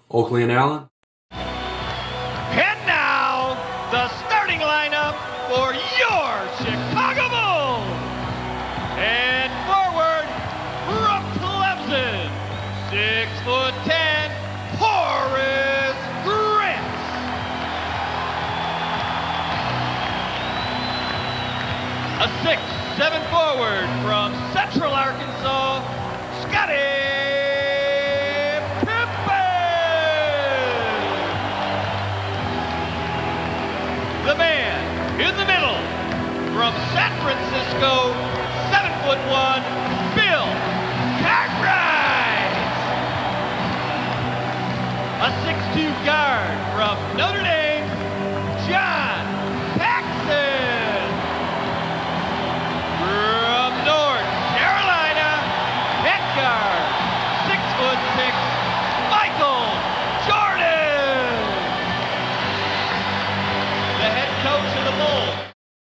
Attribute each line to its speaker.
Speaker 1: Oakley and Allen.
Speaker 2: And now, the starting lineup for your Chicago Bulls. And forward from Clemson, 6'10", Horace Grant. A 6'7" forward from Central Arkansas, Scottie the man in the middle, from San Francisco, 7'1", Bill Cartwright. A 6'2" guard from Notre Dame, John